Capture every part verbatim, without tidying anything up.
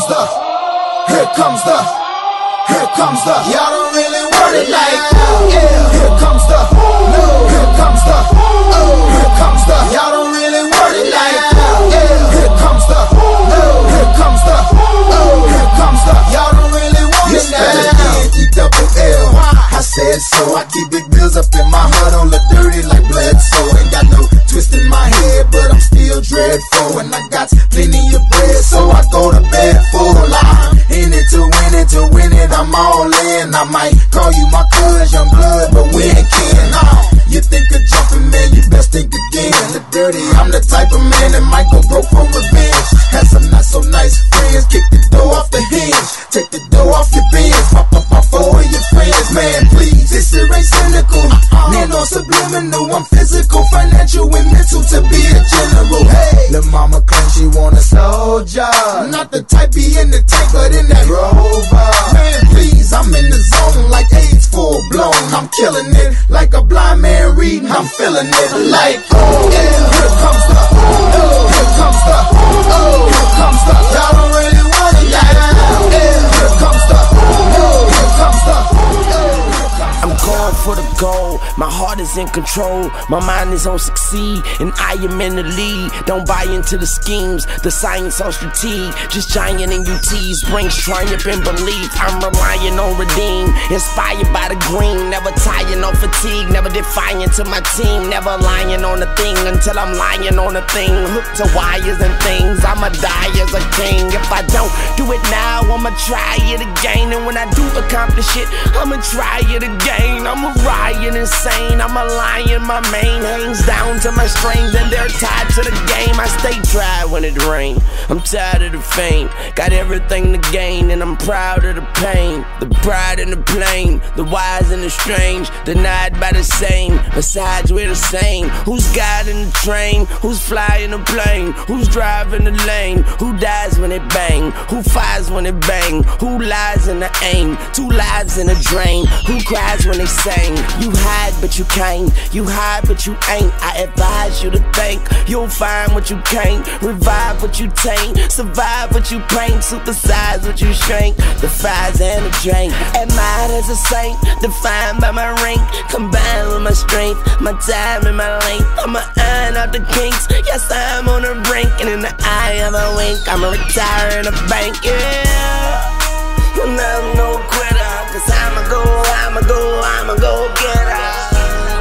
the, here comes the, here comes the. Y'all don't really want it like that. Yeah. Here comes the, no. Here comes the, oh. Here comes the. Y'all don't really want it like that. Yeah. Here comes the, no. Here comes the, oh. Here comes the. Y'all don't really want it like that. E double L. I said so. I keep big bills up in my heart on the dirty like blood. So ain't got no twist in my head, but I'm still dreadful, and I got plenty of bread, so I go to bed full. I'm in it to win it, to win it, I'm all in. I might call you my cuz, young blood, but we ain't kin. Uh, you think of jumping, man, you best think again. The dirty, I'm the type of man that might go broke for revenge. Had some not so nice friends, kick the door off the hinge, take the door off your bins, pop up my four of your friends. Man, please, this shit ain't cynical. Man, on subliminal, I'm physical, financial, and mental to be a general. Hey, the mama claims she want a soldier, not the type be in the tank, but in that Rover. Man, please, I'm in the zone like AIDS full blown. I'm killing it like a blind man reading. I'm feeling it like, oh, yeah. Here comes the, oh, here comes the, oh, here comes the. Y'all don't really want it like that. Yeah. Here comes the, oh, here comes the, oh, here comes the. I'm going for the goal, my heart is in control, my mind is on succeed, and I am in the lead. Don't buy into the schemes, the science on strategy, just giant in U Ts, brings triumph and belief. I'm relying on redeem, inspired by the green, never tiring on fatigue, never defying to my team, never lying on a thing until I'm lying on a thing, hooked to wires and things. I'ma die as a king. If I don't do it now, I'ma try it again, and when I do accomplish it, I'ma try it again. I'm a riot insane, I'm a lion, my mane hangs down to my strings, and they're tied to the game. I stay dry when it rains, I'm tired of the fame, got everything to gain, and I'm proud of the pain. The pride and the blame, the wise and the strange, denied by the same, besides we're the same. Who's guiding the train, who's flying the plane, who's driving the lane, who dies when it bang, who fires when it bang, who lies in the aim, two lives in a drain, who cries when they sing. You hide but you can't, you hide but you ain't. I advise you to think, you'll find what you can't, revive what you taint, survive what you paint, supersize what you shrink, the fires and the drink. Admired as a saint, defined by my rank, combined with my strength, my time and my length. I'ma iron out the kinks, yes I'm on the brink, and in the eye of a wink, I'ma retire in a bank, yeah. And I'm no quitter, cause I'ma go, I'ma go, I'ma go get her.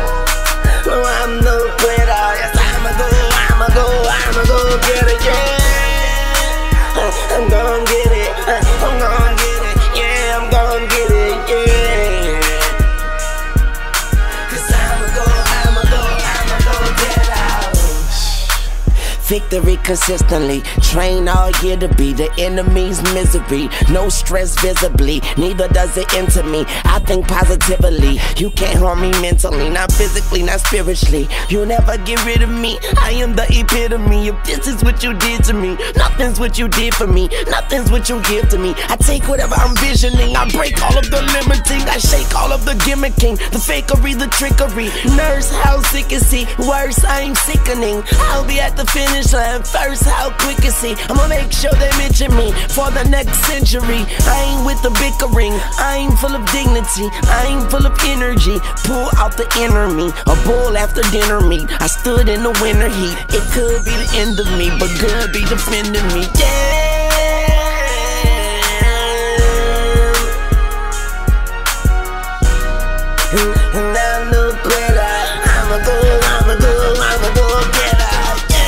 No, I'm no quitter, yes I'ma go, I'ma go, I'ma go get her, yeah. I'm gon' get it, I'm gon' get it, yeah, I'm gon' get it, yeah. Cause I'ma go, I'ma go, I'ma go get her. Victory consistently, train all year to be the enemy's misery. No stress visibly, neither does it enter me. I think positively, you can't harm me mentally, not physically, not spiritually. You'll never get rid of me, I am the epitome. If this is what you did to me, nothing's what you did for me, nothing's what you give to me. I take whatever I'm visioning, I break all of the limiting, I shake all of the gimmicking, the fakery, the trickery. Nurse, how sick is he? Worse, I'm sickening. I'll be at the finish line first, how quick is he? I'ma make sure they mention me for the next century. I ain't with the bickering, I ain't full of dignity, I ain't full of energy. Pull out the inner me, a bull after dinner meat. I stood in the winter heat, it could be the end of me, but good be defending me, yeah. And I'm no quitter, I'ma go, I'ma go, I'ma go get her.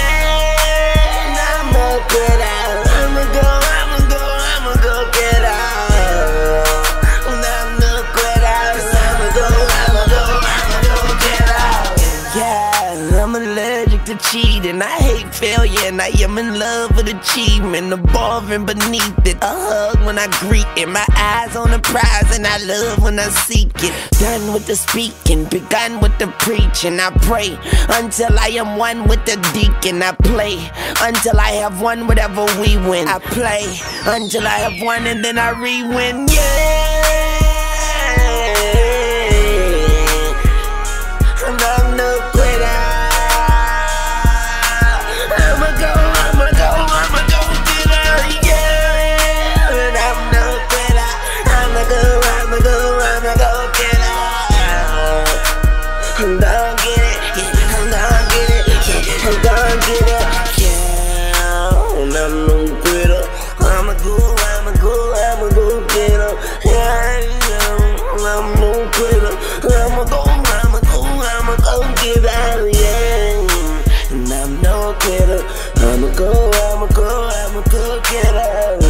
Cheating, I hate failure, and I am in love with achievement, above and beneath it. A hug when I greet it, my eyes on the prize, and I love when I seek it. Done with the speaking, begun with the preaching. I pray until I am one with the deacon. I play until I have won whatever we win. I play until I have won, and then I re-win, yeah. And I'm no quitter. I'ma go, I'ma go, I'ma go get her, yeah. getter. I'm a go, I'm a go, I'm a go getter.